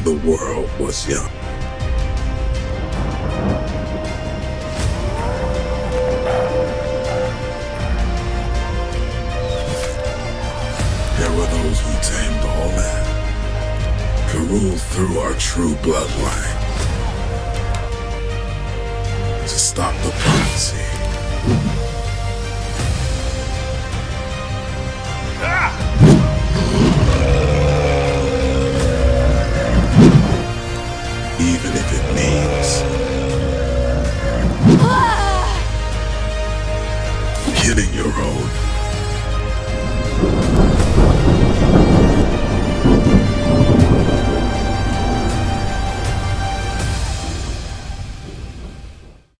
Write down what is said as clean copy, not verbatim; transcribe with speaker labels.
Speaker 1: the world was young. There were those who tamed all that, to rule through our true bloodline, to stop the prophecy. Even if it means killing your own.